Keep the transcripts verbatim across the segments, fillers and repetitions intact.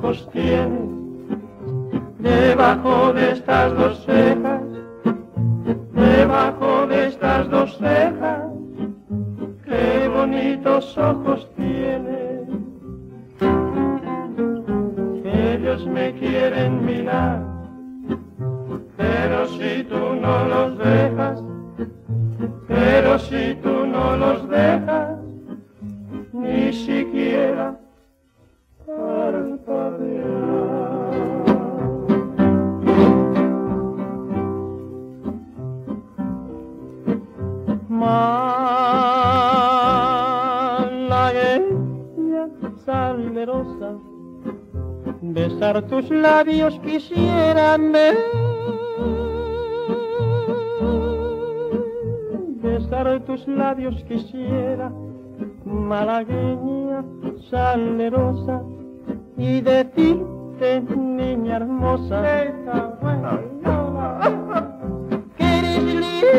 ojos tiene, debajo de estas dos cejas, debajo de estas dos cejas, qué bonitos ojos tiene. Ellos me quieren mirar, pero si tú no los dejas, pero si tú no los dejas, ni siquiera parpadear. Malagueña salerosa, besar tus labios quisiera, besar tus labios quisiera, malagueña salerosa, y decirte, niña hermosa, que eres linda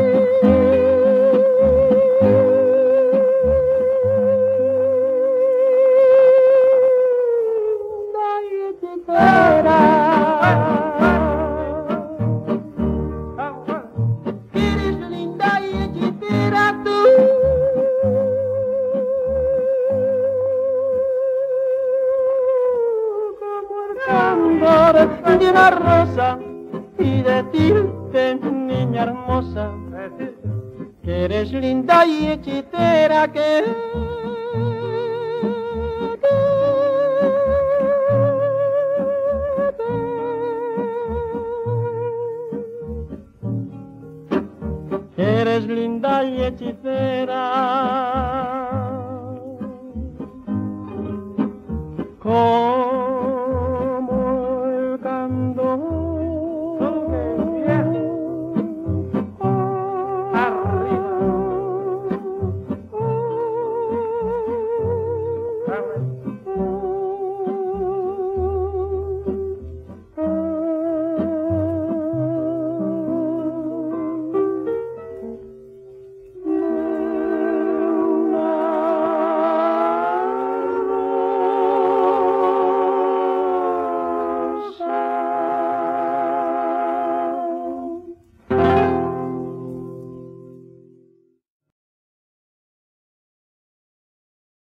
y hechicera, que eres linda y hechicera tú. De una rosa, y decirte, niña hermosa, que eres linda y hechicera, que, que eres linda y hechicera.